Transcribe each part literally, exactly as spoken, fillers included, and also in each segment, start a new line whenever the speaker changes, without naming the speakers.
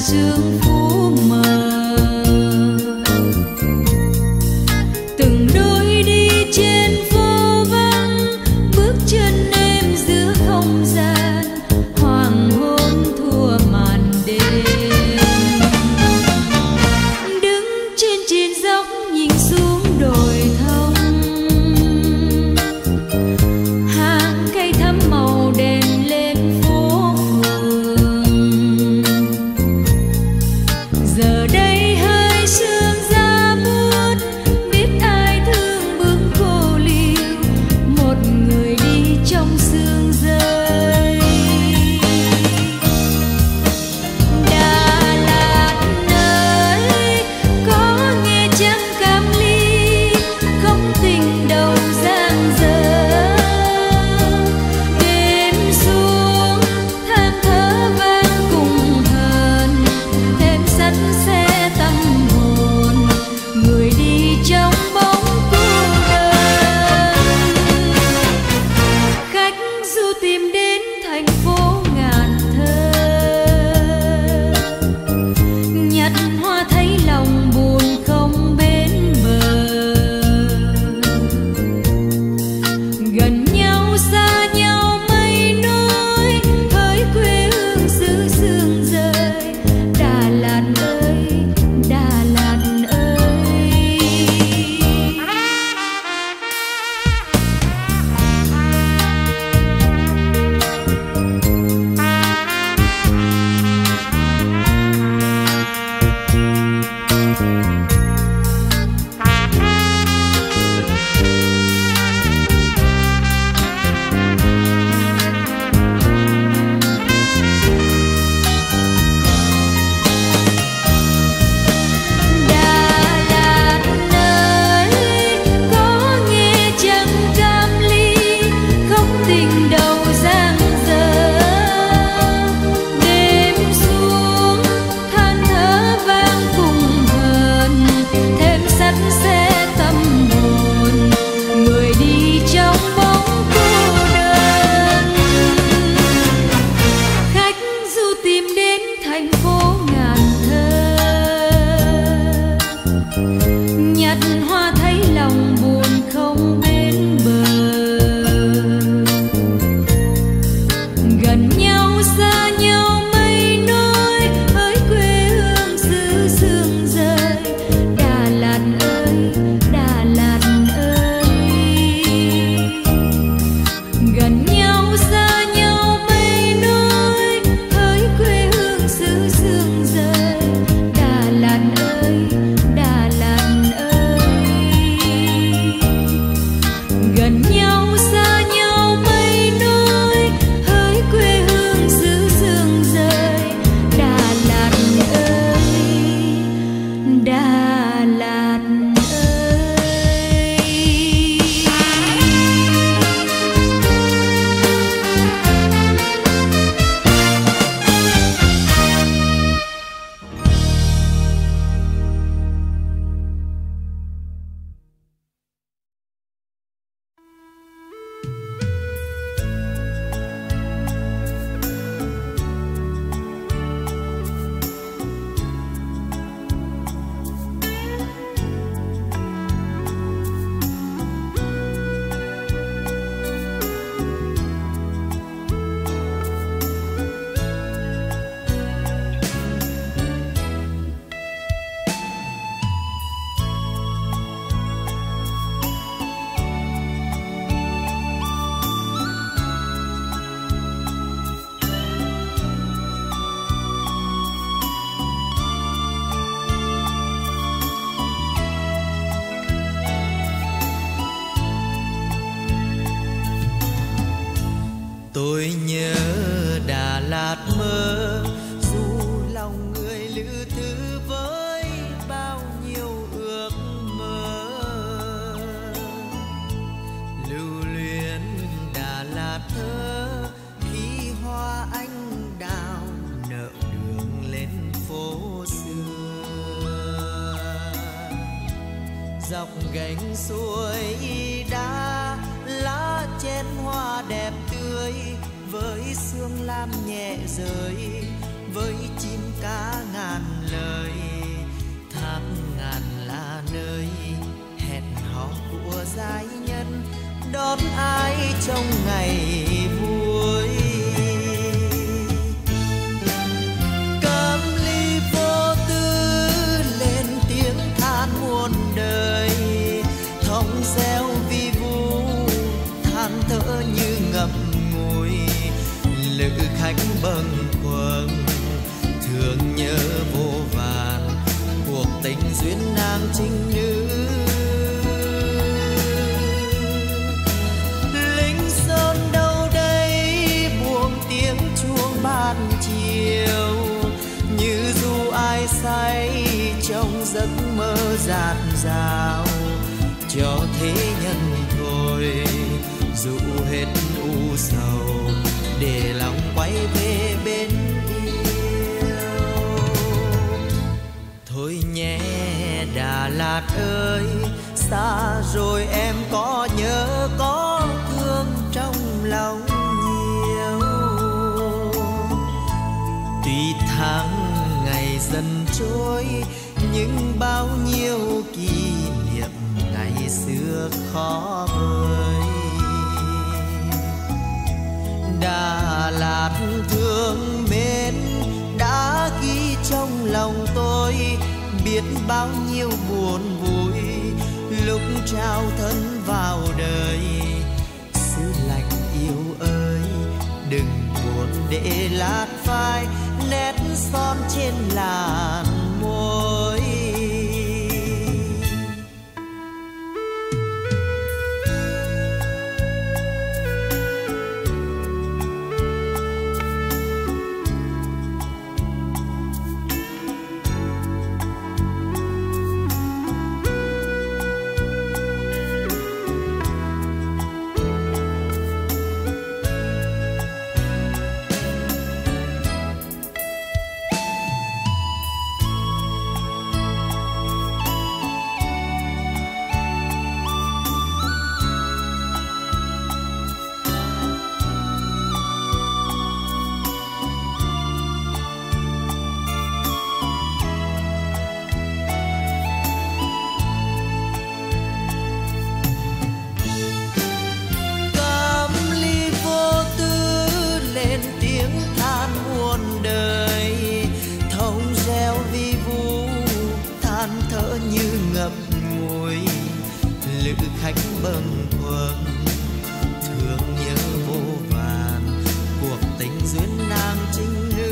dương phố mờ. Từng đôi đi trên phố vắng, bước chân em giữa không gian hoàng hôn thua màn đêm. Đứng trên trên dốc nhìn xuống đồi thông, hàng cây thắm màu đèn lên phố phường. Giờ đây hơi sương giá buốt, biết ai thương bước cô liêu, một người đi trong sương rơi. Đà Lạt ơi, có nghe chăng cam ly, không tình đầu giang dở. Đêm xuống than thở vang cùng hờn, thêm sắt xe tâm hồn, người đi trong bóng cô đơn. Khách du tìm đến thành phố ngàn thơ, nhặt hoa thấy lòng buồn không bến bờ. Gần nhau xa nhau mây nối, hỡi quê hương xứ sương rơi. Đà Lạt ơi, Đà Lạt ơi. Đà Lạt ơi, có nghe chăng cam ly, không tình đầu giang dở. Đêm xuống than thở vang cùng hờn, thêm sắt xe tâm hồn, người đi trong bóng cô đơn. Khách du tìm đến thành phố ngàn thơ, nhặt hoa thấy lòng buồn không bến bờ. Gần nhau xa nhau mây nối, hỡi quê hương xứ sương rơi. Đà Lạt ơi, Đà Lạt ơi. Gần nhau xa nhau mây nối, hỡi quê hương xứ sương rơi. Đà Lạt ơi, Đà Lạt ơi. Gần nhau xa nhau mây nối, hỡi quê hương xứ sương rơi. Đà Lạt ơi, Đà Lạt ơi.
Tôi nhớ Đà Lạt mơ, dù lòng người lữ thư với bao nhiêu ước mơ. Lưu luyến Đà Lạt thơ, khi hoa anh đào nở đường lên phố xưa. Dọc gánh suối đá, lá chén hoa đẹp tươi, với sương lam nhẹ rơi, với chim cá ngà trong ngày vui. Cam ly vô tư lên tiếng than muôn đời, thông reo vi vu than thở như ngậm ngùi. Lữ khách bâng khuâng thương nhớ vô vàn, cuộc tình duyên nam trinh nữ. Lính sơn đâu đây buông tiếng chuông ban chiều, như du ai say trong giấc mơ dạt dào. Cho thế nhân thôi dụ hết u sầu, để lòng quay về bên yêu. Thôi nhé Đà Lạt ơi, xa rồi em có nhớ có thương trong lòng nhiều. Tuy tháng ngày dần trôi, nhưng bao nhiêu kỷ niệm ngày xưa khó vời. Đà Lạt thương mến đã ghi trong lòng tôi, biết bao nhiêu buồn vui lúc trao thân vào đời. Xứ lạnh yêu ơi, đừng buồn để lát phai nét son trên làn môi. Khách bâng khuâng thương nhớ vô vàn, cuộc tình duyên nam trinh nữ.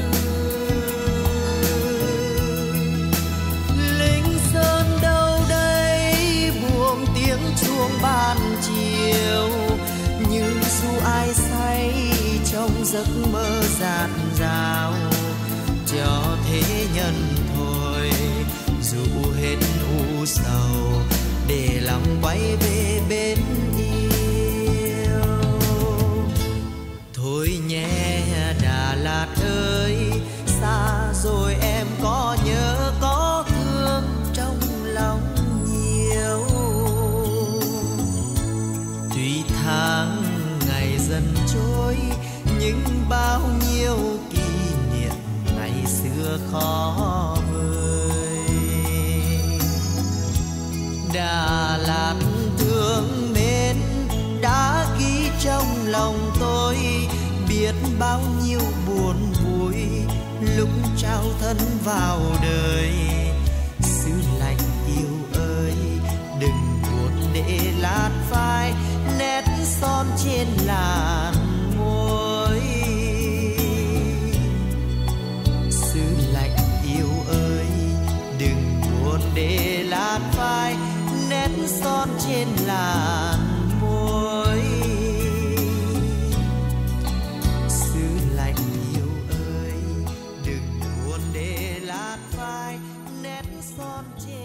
Linh sơn đâu đây buông tiếng chuông ban chiều, như du ai say trong giấc mơ dạt dào. Cho thế nhân thôi dụ hết u sầu, để lòng quay về bên yêu. Thôi nhé Đà Lạt ơi, xa rồi em có nhớ có thương trong lòng nhiều. Tuy tháng ngày dần trôi, nhưng bao nhiêu kỷ niệm ngày xưa khó vời. Đà Lạt thương mến đã ghi trong lòng tôi, biết bao nhiêu buồn vui lúc trao thân vào đời. Xứ lạnh yêu ơi, đừng buồn để lát phai nét son trên làn môi. Xứ lạnh yêu ơi, đừng buồn để lát phai nét son trên làn môi. Xứ lạnh yêu ơi, đừng buồn để lát phai nét son trên